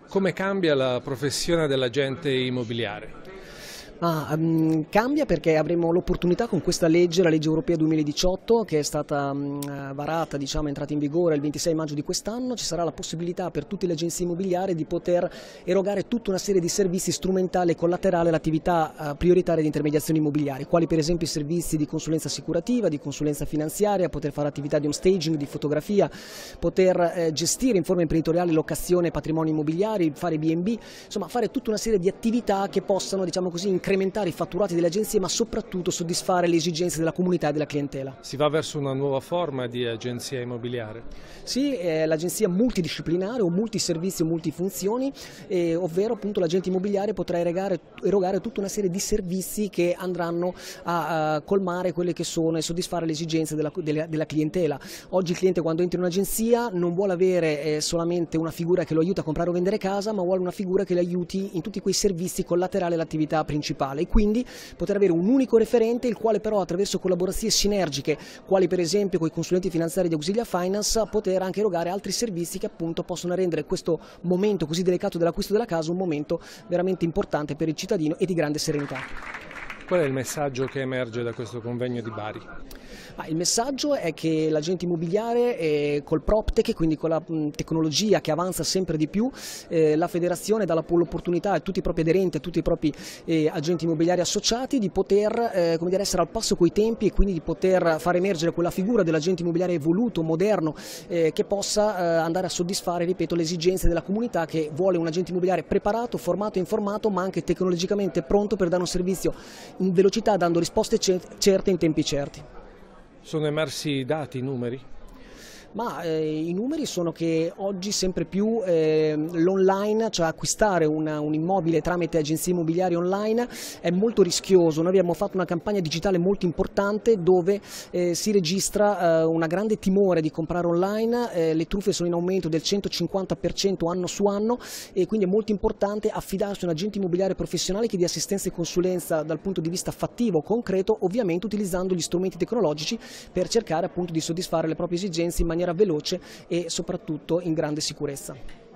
Come cambia la professione dell'agente immobiliare? Cambia perché avremo l'opportunità con questa legge, la legge europea 2018, che è stata varata, diciamo, entrata in vigore il 26 maggio di quest'anno. Ci sarà la possibilità per tutte le agenzie immobiliari di poter erogare tutta una serie di servizi strumentali e collaterali all'attività prioritaria di intermediazione immobiliari, quali per esempio i servizi di consulenza assicurativa, di consulenza finanziaria, poter fare attività di home staging, di fotografia, poter gestire in forma imprenditoriale locazione e patrimoni immobiliari, fare B&B, insomma fare tutta una serie di attività che possano, diciamo così, incrementare i fatturati delle agenzie, ma soprattutto soddisfare le esigenze della comunità e della clientela. Si va verso una nuova forma di agenzia immobiliare? Sì, l'agenzia multidisciplinare o multiservizi o multifunzioni, ovvero appunto l'agente immobiliare potrà erogare tutta una serie di servizi che andranno a colmare quelle che sono e soddisfare le esigenze della clientela. Oggi il cliente, quando entra in un'agenzia, non vuole avere solamente una figura che lo aiuta a comprare o vendere casa, ma vuole una figura che lo aiuti in tutti quei servizi collaterali all'attività principale, e quindi poter avere un unico referente, il quale però attraverso collaborazioni sinergiche, quali per esempio con i consulenti finanziari di Auxilia Finance, poter anche erogare altri servizi che appunto possono rendere questo momento così delicato dell'acquisto della casa un momento veramente importante per il cittadino e di grande serenità. Qual è il messaggio che emerge da questo convegno di Bari? Il messaggio è che l'agente immobiliare col PropTech, quindi con la tecnologia che avanza sempre di più, la federazione dà l'opportunità a tutti i propri aderenti, a tutti i propri agenti immobiliari associati di poter come dire, essere al passo coi tempi e quindi di poter far emergere quella figura dell'agente immobiliare evoluto, moderno, che possa andare a soddisfare, ripeto, le esigenze della comunità, che vuole un agente immobiliare preparato, formato e informato, ma anche tecnologicamente pronto per dare un servizio in velocità, dando risposte certe in tempi certi. Sono emersi dati, numeri? I numeri sono che oggi sempre più l'online, cioè acquistare un immobile tramite agenzie immobiliari online, è molto rischioso. Noi abbiamo fatto una campagna digitale molto importante dove si registra una grande timore di comprare online, le truffe sono in aumento del 150% anno su anno, e quindi è molto importante affidarsi a un agente immobiliare professionale che dia assistenza e consulenza dal punto di vista fattivo, concreto, ovviamente utilizzando gli strumenti tecnologici per cercare appunto di soddisfare le proprie esigenze in maniera veloce e soprattutto in grande sicurezza.